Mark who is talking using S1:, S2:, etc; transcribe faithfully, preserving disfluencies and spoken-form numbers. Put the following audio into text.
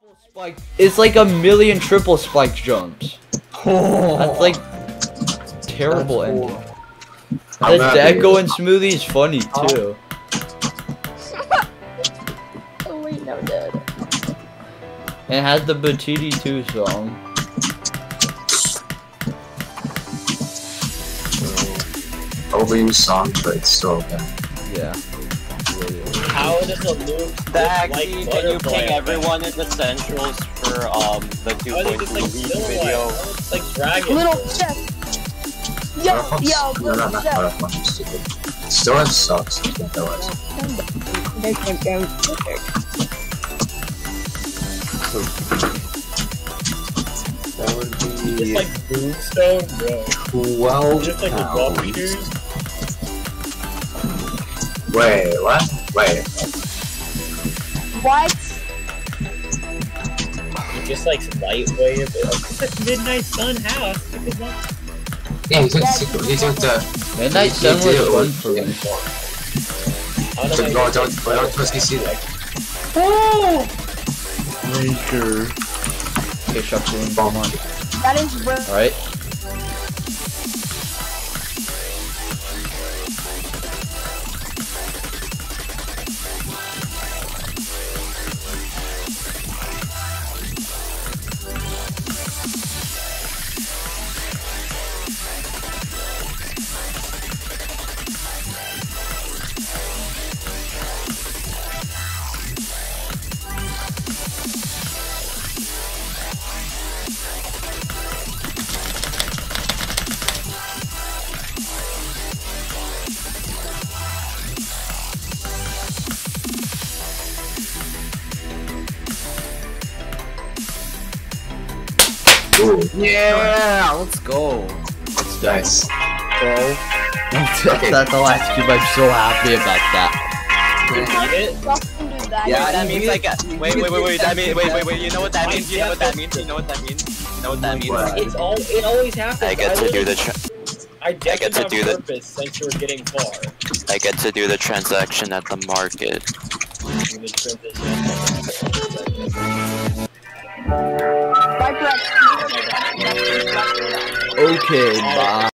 S1: Spike. It's like a million triple spike jumps.
S2: Oh,
S1: That's like terrible
S2: that's
S1: ending.
S2: cool.
S1: The Deco and Smoothie is funny too.
S3: Oh wait, no, dude.
S1: And it has the Batiti two song.
S2: Overused song, but it's still okay.
S1: Yeah.
S4: How does a move
S5: That
S4: like
S5: can you ping everyone in the centrals for um the two
S4: How are they
S5: point
S4: just
S5: three
S4: like
S5: video?
S4: still like, it's like dragon.
S3: Little chest. Yo, yo, little
S2: not
S3: chest.
S2: that fun, stupid. Still has sucks, I think that was. That would
S4: Just
S2: be
S4: like boomstone, bro.
S2: twelve
S4: Just like the golf
S2: pounds.
S4: shoes.
S2: Wait, what? Wait.
S3: What?
S4: You just like lightweight a bit. It's like Midnight Sun house.
S2: Yeah, he took, he took the...
S1: Midnight
S2: he
S1: Sun
S2: did
S1: was
S2: it
S1: fun
S2: with-
S1: for me.
S4: I don't
S2: So,
S4: know.
S2: no, don't, don't trust D C like.
S3: Oh!
S1: Ranger. Okay, shuffling.
S2: Bomb on.
S3: That is real.
S1: Alright.
S2: Ooh,
S1: Yeah, let's go. Let's go.
S2: nice.
S1: Bro. That's the last cube. I'm so happy about that.
S3: Justin did that.
S5: Yeah, that means like a, wait, wait, wait, wait. That means wait, wait, wait. You know what that means? You know what that means? You know what that means? You know what that means?
S4: It's all. It always happens.
S5: I get to do
S4: literally-
S5: the. Tra
S4: I did
S5: I get to
S4: on
S5: do the-
S4: purpose since we're getting far.
S5: I get to do the transaction at the market.
S4: Do the transition.
S3: Viperexx.
S1: Okay, bye.